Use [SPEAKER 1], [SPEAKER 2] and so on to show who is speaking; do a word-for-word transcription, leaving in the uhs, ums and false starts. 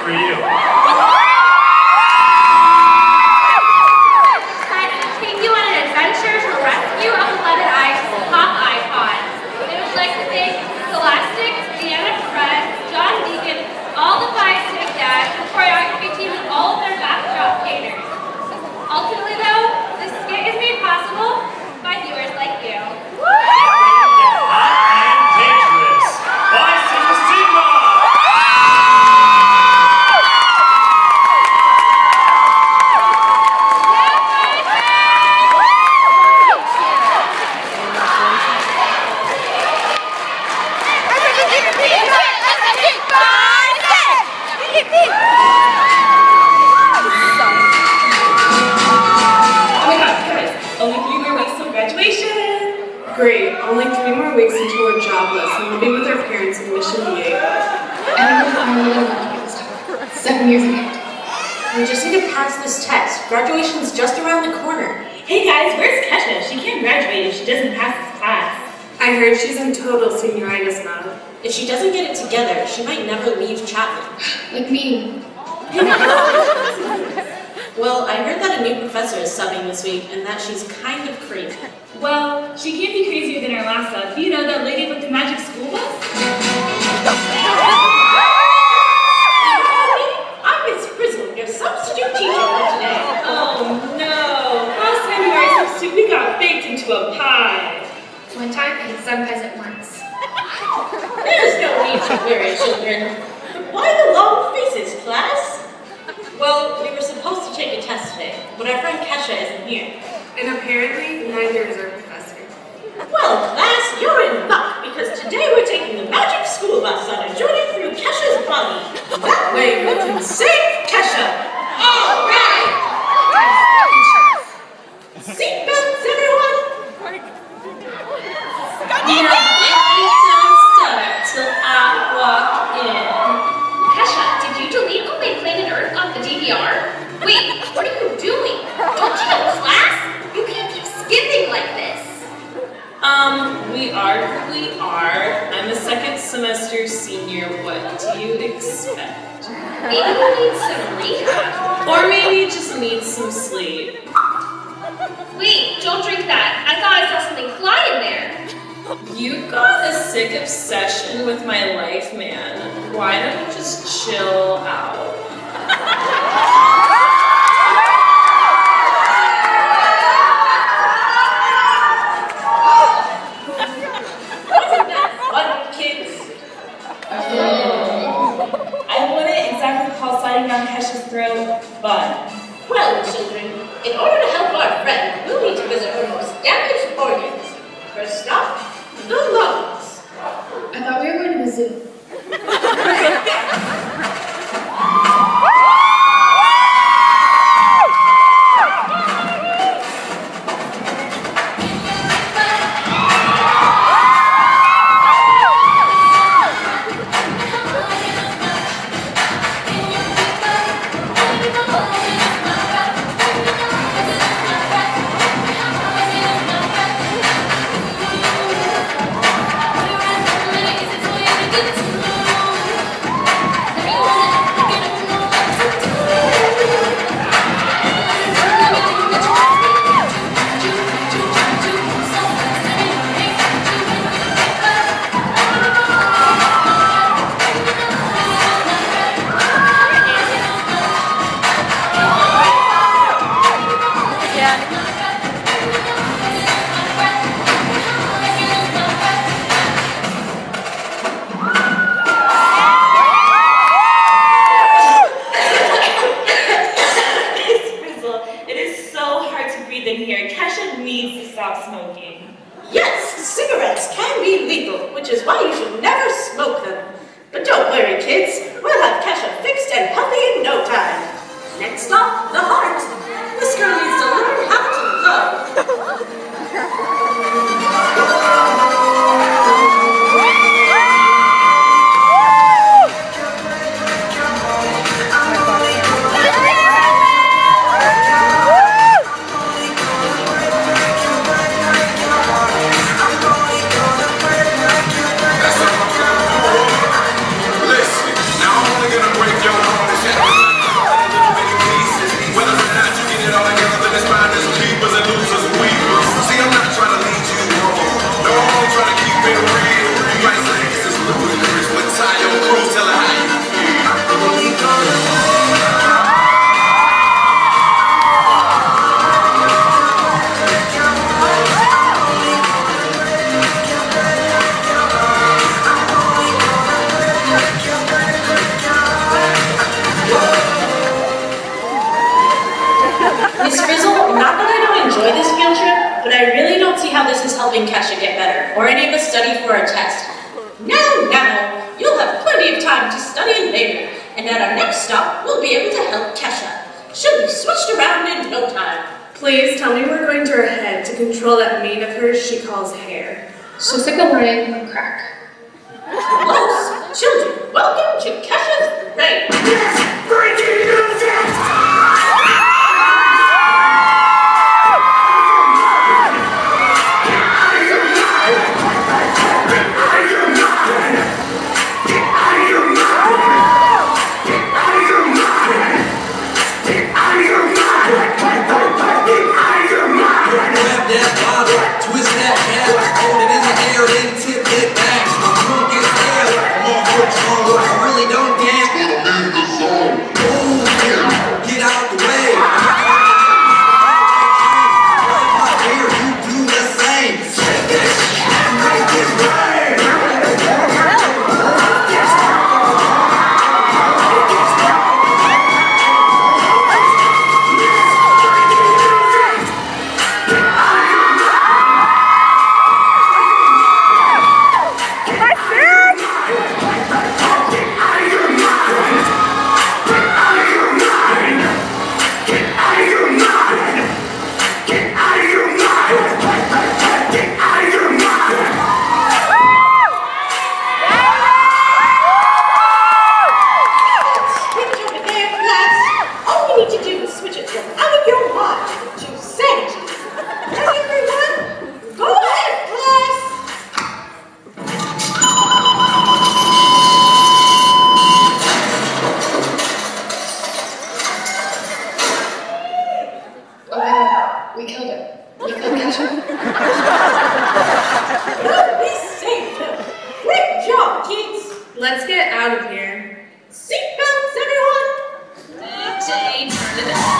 [SPEAKER 1] for you.
[SPEAKER 2] Take you on an adventure to rescue a beloved pop icon. They would like to thank Scholastic, Deanna Fred, John Deacon, all the five civic dads, the choreography team, and all of their backdrop painters. Ultimately, though, this skit is made possible by viewers like you.
[SPEAKER 3] Great, only three more weeks until we're jobless and living with our parents in Mission Diego.
[SPEAKER 4] Everyone our little lucky this time. Seven years ago.
[SPEAKER 5] We just need to pass this test. Graduation's just around the corner.
[SPEAKER 6] Hey guys, where's Kesha? She can't graduate if she doesn't pass this class.
[SPEAKER 3] I heard she's in total senioritis now.
[SPEAKER 5] If she doesn't get it together, she might never leave Chapman.
[SPEAKER 4] Like me.
[SPEAKER 5] Well, I heard that a new professor is subbing this week and that she's kind of crazy.
[SPEAKER 6] Well, she can't be crazier than our last sub. You know, that lady with the magic school bus?
[SPEAKER 5] I'm Miss Frizzle, your substitute teacher for today.
[SPEAKER 6] Oh no! Last time you were a substitute, we got baked into a pie.
[SPEAKER 4] One time, I ate seven pies at once.
[SPEAKER 5] There's no need to worry, children. But why the long faces, class? Well, we were supposed to take a test today, but our friend Kesha isn't here.
[SPEAKER 3] And apparently, neither is our professor.
[SPEAKER 5] Well, class, you're in luck, because today we're taking the magic school bus on a journey through Kesha's body. That way we can save Kesha! All right! Seatbelts, everyone! Your party don't start till I walk in.
[SPEAKER 2] Kesha, did you delete Only Planet Earth off the D V R? Wait, what are you doing? Don't you have class? You can't keep skipping like this.
[SPEAKER 7] Um, we are who we are. I'm a second semester senior. What do you expect?
[SPEAKER 2] Maybe you need some rehab.
[SPEAKER 7] Or maybe you just need some sleep.
[SPEAKER 2] Wait, don't drink that. I thought I saw something fly in there.
[SPEAKER 7] You got a sick obsession with my life, man. Why don't you just chill out?
[SPEAKER 5] Wasn't that fun, kids?
[SPEAKER 6] I wouldn't exactly call sliding down Kesha's throat fun.
[SPEAKER 5] Well, children, in order to help our friend, we'll need to visit her most damaged organs. First stop, the lungs.
[SPEAKER 4] I thought we were going to the zoo.
[SPEAKER 5] helping Kesha get better, or any of us study for a test. Now, now, you'll have plenty of time to study later, and at our next stop, we'll be able to help Kesha. She'll be switched around in no time.
[SPEAKER 3] Please tell me we're going to her head to control that mane of hers she calls hair.
[SPEAKER 4] She's like a lion on crack.
[SPEAKER 5] Close. Children, welcome to Kesha's Parade.
[SPEAKER 1] Yes, breaking news!
[SPEAKER 4] We killed it. We killed Kesha.
[SPEAKER 5] We saved him. Great job, kids.
[SPEAKER 3] Let's get out of here.
[SPEAKER 5] Seatbelts, everyone.
[SPEAKER 2] Day, turn it up.